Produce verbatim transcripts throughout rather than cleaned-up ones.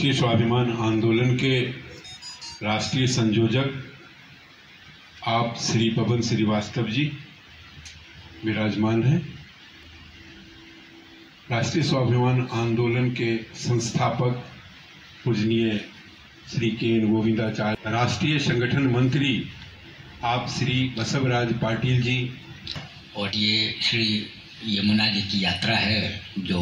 राष्ट्रीय स्वाभिमान आंदोलन के राष्ट्रीय संयोजक आप श्री पवन श्रीवास्तव जी विराजमान हैं। राष्ट्रीय स्वाभिमान आंदोलन के संस्थापक पूजनीय श्री के एन गोविंदाचार्य, राष्ट्रीय संगठन मंत्री आप श्री बसवराज पाटिल जी, और ये श्री यमुना जी की यात्रा है जो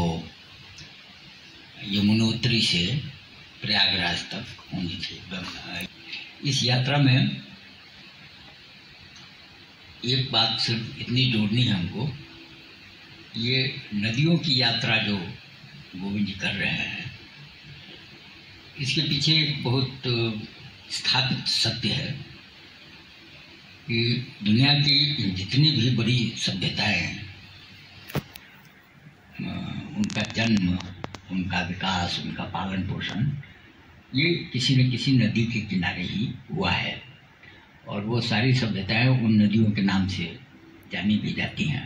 यमुनोत्री से प्रयागराज तक होनी थी। इस यात्रा में एक बात सिर्फ इतनी जोड़नी है हमको, ये नदियों की यात्रा जो गोविंद जी कर रहे हैं, इसके पीछे एक बहुत स्थापित सत्य है कि दुनिया की जितनी भी बड़ी सभ्यताएं हैं, उनका जन्म, उनका विकास, उनका पालन पोषण ये किसी न किसी नदी के किनारे ही हुआ है, और वो सारी सभ्यताएं उन नदियों के नाम से जानी भी जाती हैं।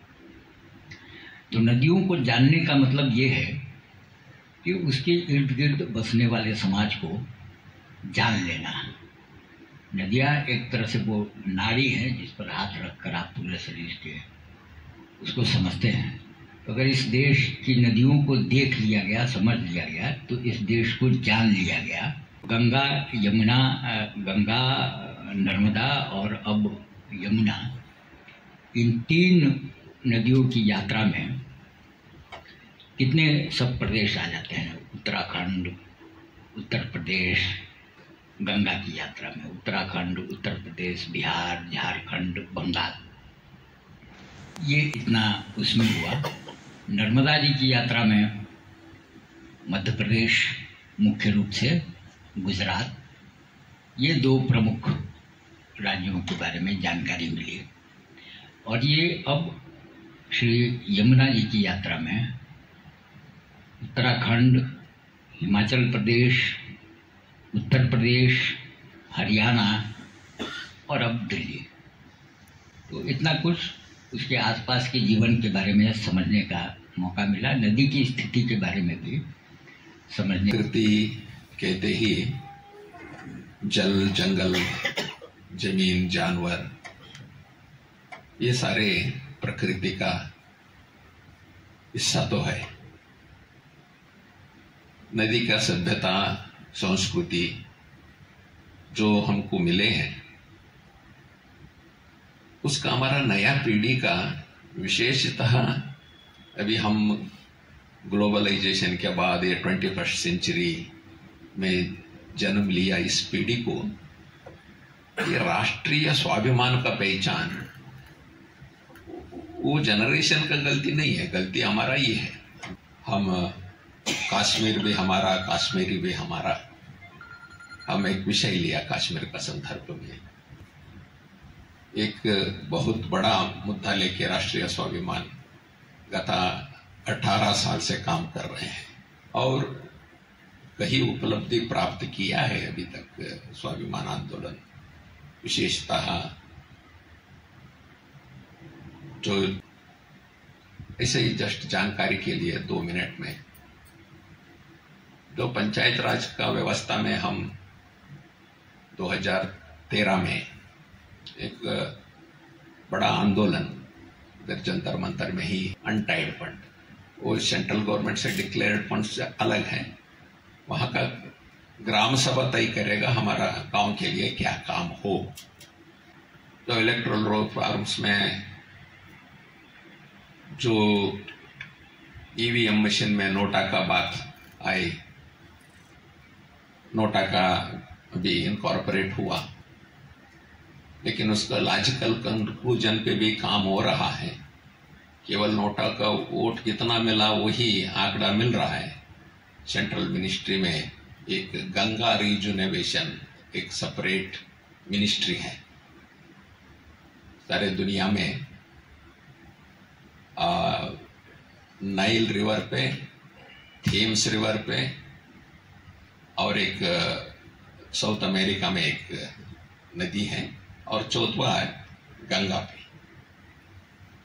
तो नदियों को जानने का मतलब ये है कि उसके इर्द गिर्द बसने वाले समाज को जान लेना। नदियाँ एक तरह से वो नाड़ी है जिस पर हाथ रखकर आप पूरे शरीर के उसको समझते हैं। तो अगर इस देश की नदियों को देख लिया गया, समझ लिया गया, तो इस देश को जान लिया गया। गंगा, यमुना, गंगा, नर्मदा और अब यमुना, इन तीन नदियों की यात्रा में कितने सब प्रदेश आ जाते हैं। उत्तराखंड, उत्तर प्रदेश, गंगा की यात्रा में उत्तराखंड, उत्तर प्रदेश, बिहार, झारखंड, बंगाल, ये इतना उसमें हुआ। नर्मदा जी की यात्रा में मध्य प्रदेश, मुख्य रूप से गुजरात, ये दो प्रमुख राज्यों के बारे में जानकारी मिली। और ये अब श्री यमुना जी की यात्रा में उत्तराखंड, हिमाचल प्रदेश, उत्तर प्रदेश, हरियाणा और अब दिल्ली, तो इतना कुछ उसके आसपास के जीवन के बारे में समझने का मौका मिला। नदी की स्थिति के बारे में भी समझने। प्रकृति कहते ही जल, जंगल, जमीन, जानवर, ये सारे प्रकृति का हिस्सा तो है। नदी का सभ्यता, संस्कृति जो हमको मिले हैं, उसका हमारा नया पीढ़ी का विशेषतः अभी हम ग्लोबलाइजेशन के बाद ये ट्वेंटी फर्स्ट सेंचुरी में जन्म लिया इस पीढ़ी को, ये राष्ट्रीय स्वाभिमान का पहचान वो जनरेशन का गलती नहीं है, गलती हमारा ही है। हम कश्मीर भी हमारा, कश्मीरी भी हमारा, हम एक विषय लिया कश्मीर का संदर्भ में, एक बहुत बड़ा मुद्दा लेके राष्ट्रीय स्वाभिमान गता अठारह साल से काम कर रहे हैं और कहीं उपलब्धि प्राप्त किया है अभी तक स्वाभिमान आंदोलन। विशेषतः जो ऐसे ही जस्ट जानकारी के लिए दो मिनट में, जो पंचायत राज का व्यवस्था में हम दो हज़ार तेरह में एक बड़ा आंदोलन इधर जंतर मंतर में ही, अनटाइड फंड, वो सेंट्रल गवर्नमेंट से डिक्लेयर्ड फंड से अलग है, वहां का ग्राम सभा तय करेगा हमारा गांव के लिए क्या काम हो। तो इलेक्ट्रल रोल फॉर्म्स में जो ईवीएम मशीन में नोटा का बात आई, नोटा का अभी इनकॉर्पोरेट हुआ, लेकिन उसका लॉजिकल कंक्लूजन पे भी काम हो रहा है। केवल नोटा का वोट कितना मिला वही आंकड़ा मिल रहा है। सेंट्रल मिनिस्ट्री में एक गंगा रीजनेशन, एक सेपरेट मिनिस्ट्री है। सारे दुनिया में आ, नाइल रिवर पे, थेम्स रिवर पे और एक साउथ अमेरिका में एक नदी है और चौथा है गंगा पे।